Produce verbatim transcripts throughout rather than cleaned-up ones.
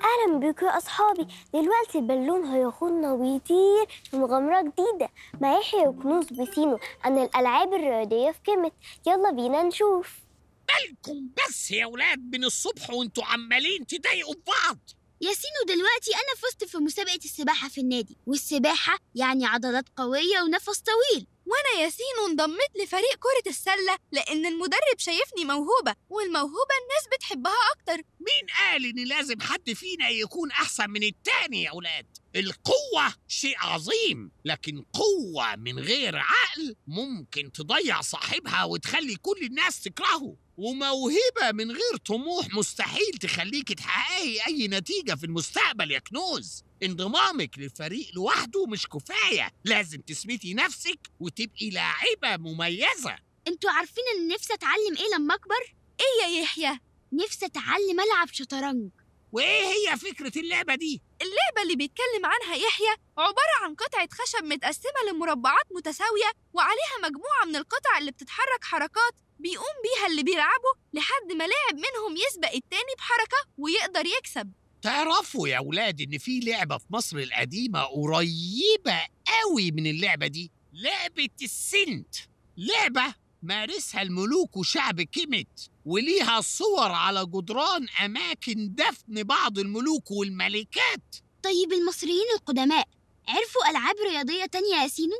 أهلا بيكم يا أصحابي. دلوقتي البالون هياخدنا ويطير في مغامرة جديدة مع يحيى وكنوز بسينو عن الألعاب الرياضية في كيميت. يلا بينا نشوف. مالكم بس يا ولاد من الصبح وانتوا عمالين تضايقوا بعض؟ يا سينو دلوقتي أنا فزت في مسابقة السباحة في النادي، والسباحة يعني عضلات قوية ونفس طويل. وأنا يا سينو انضميت لفريق كرة السلة لأن المدرب شايفني موهوبة، والموهوبة الناس بتحبها أكتر. مين قال إن لازم حد فينا يكون أحسن من التاني يا ولاد؟ القوة شيء عظيم، لكن قوة من غير عقل ممكن تضيع صاحبها وتخلي كل الناس تكرهه، وموهبة من غير طموح مستحيل تخليك تحققي أي نتيجة في المستقبل يا كنوز. انضمامك للفريق لوحده مش كفاية، لازم تثبتي نفسك وتبقي لاعبة مميزة. انتوا عارفين ان نفسي اتعلم ايه لما اكبر؟ ايه يا يحيى؟ نفسي اتعلم العب شطرنج. وايه هي فكرة اللعبة دي؟ اللعبة اللي بيتكلم عنها يحيى عبارة عن قطعة خشب متقسمة لمربعات متساوية، وعليها مجموعة من القطع اللي بتتحرك حركات بيقوم بيها اللي بيلعبوا لحد ما لاعب منهم يسبق التاني بحركة ويقدر يكسب. تعرفوا يا ولاد إن في لعبة في مصر القديمة قريبة قوي من اللعبة دي، لعبة السنت. لعبة مارسها الملوك وشعب كيميت، وليها صور على جدران أماكن دفن بعض الملوك والملكات. طيب المصريين القدماء عرفوا ألعاب رياضية تانية يا سينو؟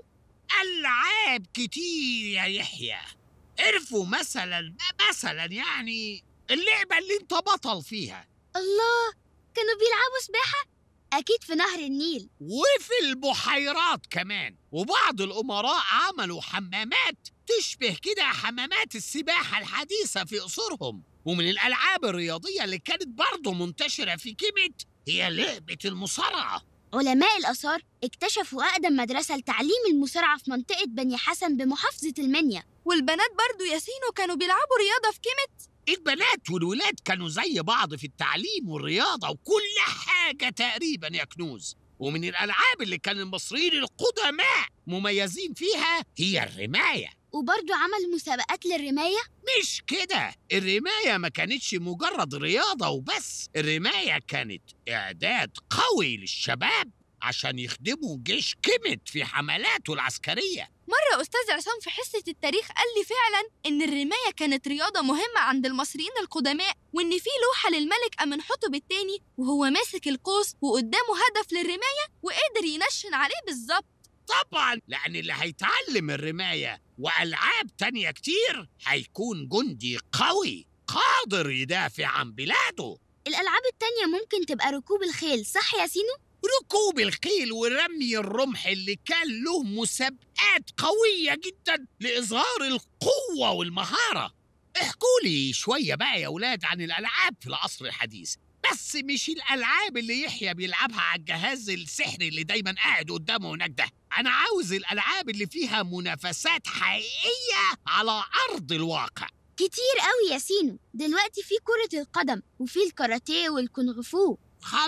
ألعاب كتير يا يحيى. عرفوا مثلا مثلا يعني اللعبة اللي انت بطل فيها. الله، كانوا بيلعبوا سباحة؟ أكيد في نهر النيل وفي البحيرات كمان، وبعض الأمراء عملوا حمامات تشبه كده حمامات السباحة الحديثة في قصورهم. ومن الألعاب الرياضية اللي كانت برضه منتشرة في كيميت هي لعبة المصارعة. علماء الآثار اكتشفوا أقدم مدرسة لتعليم المصارعة في منطقة بني حسن بمحافظة المنيا. والبنات برضو يا سينو كانوا بيلعبوا رياضة في كيميت. البنات والولاد كانوا زي بعض في التعليم والرياضة وكل حاجة تقريبا يا كنوز. ومن الألعاب اللي كان المصريين القدماء مميزين فيها هي الرماية. وبرضو عملوا مسابقات للرماية؟ مش كده، الرماية ما كانتش مجرد رياضة وبس، الرماية كانت إعداد قوي للشباب عشان يخدموا جيش كيميت في حملاته العسكرية. مرة أستاذ عصام في حصة التاريخ قال لي فعلا إن الرماية كانت رياضة مهمة عند المصريين القدماء، وإن في لوحة للملك أمنحتب الثاني وهو ماسك القوس وقدامه هدف للرماية وقدر ينشن عليه بالظبط. طبعا، لأن اللي هيتعلم الرماية وألعاب تانية كتير هيكون جندي قوي قادر يدافع عن بلاده. الألعاب التانية ممكن تبقى ركوب الخيل، صح يا سينو؟ ركوب الخيل ورمي الرمح اللي كان له مسابقات قوية جدا لإظهار القوة والمهارة. احكوا لي شوية بقى يا ولاد عن الألعاب في العصر الحديث، بس مش الألعاب اللي يحيى بيلعبها على الجهاز السحري اللي دايما قاعد قدامه هناك ده. أنا عاوز الألعاب اللي فيها منافسات حقيقية على أرض الواقع. كتير قوي يا سينو، دلوقتي في كرة القدم وفي الكاراتيه والكونغ فو.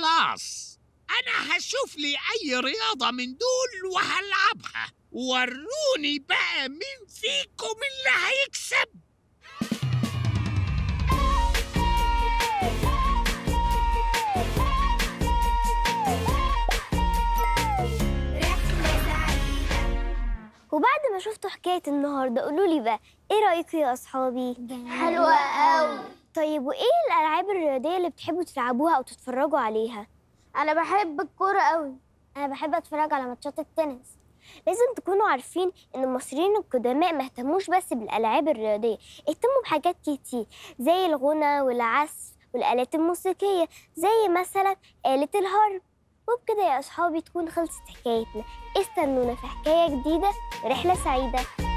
خلاص، أنا هشوف لي أي رياضة من دول وهلعبها. وروني بقى مين فيكم اللي هيكسب. وبعد ما شفتوا حكاية النهاردة قولوا لي بقى إيه رأيكم يا أصحابي؟ حلوة قوي. طيب وإيه الألعاب الرياضية اللي بتحبوا تلعبوها أو تتفرجوا عليها؟ أنا بحب الكورة قوي. أنا بحب أتفرج على ماتشات التنس. لازم تكونوا عارفين إن المصريين القدماء ما اهتموش بس بالألعاب الرياضية، اهتموا بحاجات كتير زي الغنى والعزف والآلات الموسيقية زي مثلا آلة الهارب. وبكده يا أصحابي تكون خلصت حكايتنا. استنونا في حكاية جديدة ورحلة سعيدة.